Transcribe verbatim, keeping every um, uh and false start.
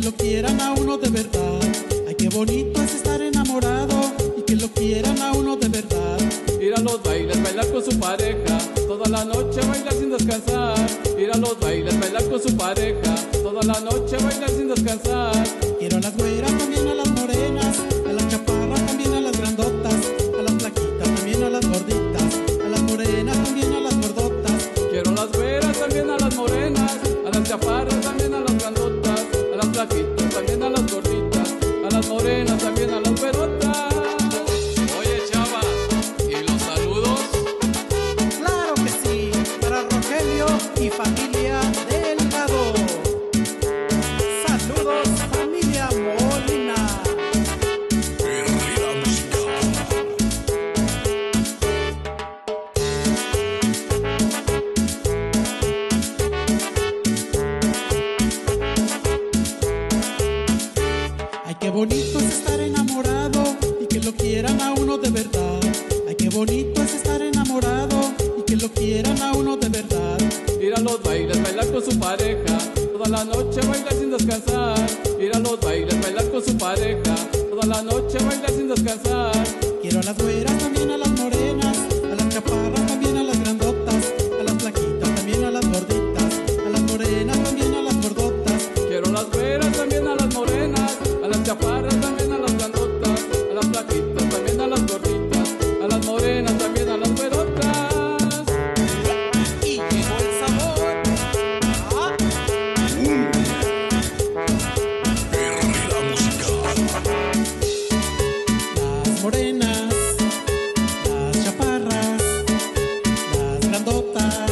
lo quieran a uno de verdad. Ay, qué bonito es estar enamorado y que lo quieran a uno de verdad. Ir a los bailes, bailar con su pareja, toda la noche bailar sin descansar. Ir a los bailes, bailar con su pareja, toda la noche bailar sin descansar. Quiero a las güeras, también a las morenas, a las chaparras, también a las grandotas, a las flaquitas, también a las gorditas, a las morenas, también a las gordotas. Quiero a las güeras, también a las morenas, a las chaparras, también a las grandotas, a las flaquitas, también a las gorditas, a las morenas, también a las güerotas. Oye, chava, ¿y los saludos? Claro que sí, para Rogelio y familia Delgado. Saludos, familia Molina. Perrera musical. Ay, qué bonito es estar enamorado y que lo quieran a uno de verdad. Ay, qué bonito es estar enamorado y que lo quieran a uno de verdad. Ir a los bailes, bailar con su pareja, toda la noche bailar sin descansar. Ir a los bailes, bailar con su pareja, toda la noche bailar sin descansar. Quiero a las güeras, también a las morenas, a las chaparras, también a las grandotas, a las flaquitas, también a las gorditas, a las morenas, también a las gordotas. Quiero a las güeras, también a las morenas, a las chaparras, también a las grandotas, a las flaquitas, también a las gorditas, a las morenas, también a las güerotas. Y llegó el sabor. Ah, Perrera musical. las morenas, las chaparras, las grandotas,